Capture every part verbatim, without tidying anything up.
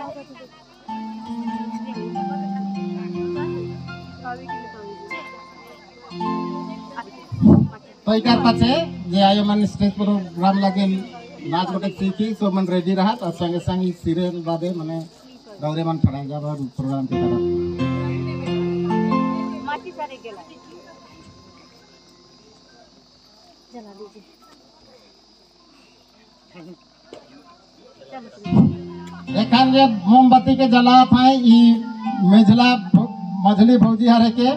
तो इकार पाछे जे आयो मन स्टेज प्रोग्राम लगे नाच गोटे सीखी सो मन रेडी रहा और संगे संगे सीरियल बादे माने दौरे मन पड़ा जा प्रोग्राम के तरफ माटी सारे गेला जला दीजिए एखान जे मोमबत्ती के जलात है ई मेझला मझली भौजी हरे के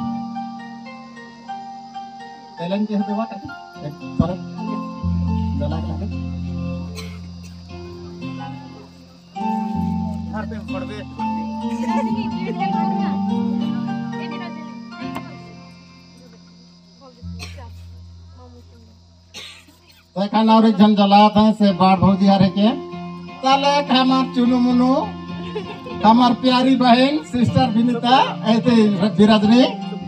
तेलन के हते वाट एक पर जला के घर पे पड़बे तो एखान और एक जन जलात है से बाढ़ भौजी हरे के ताले हमार चुनु मुनु हमार प्यारी बहन सिस्टर बिनीता ऐसे विराजनी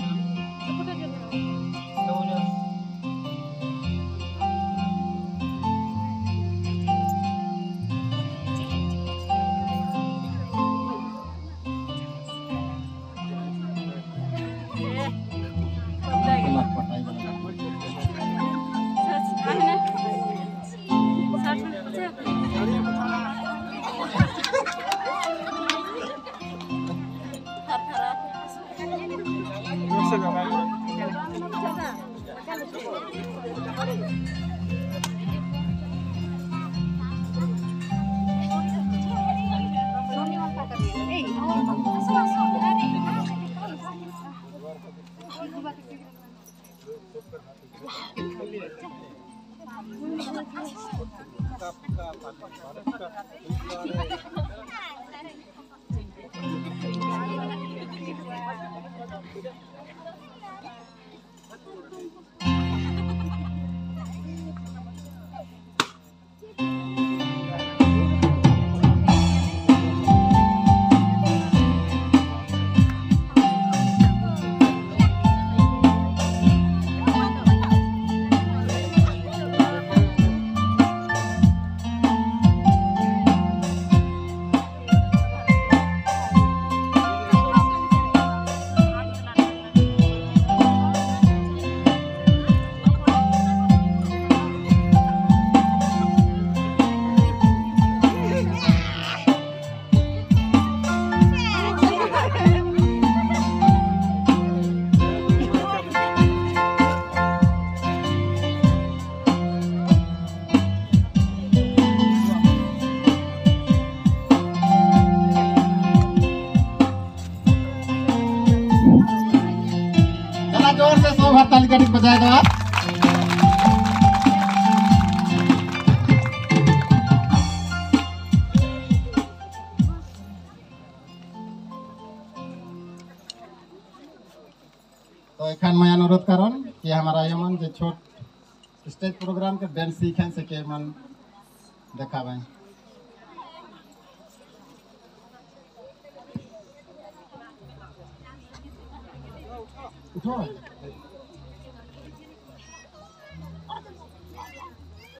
ताली ताली बजाएगा आप तो एखान मैं अनुरोध करन कि हमारा यमन जो छोट स्टेज प्रोग्राम के डांस सीखें से के मन देखावें उठो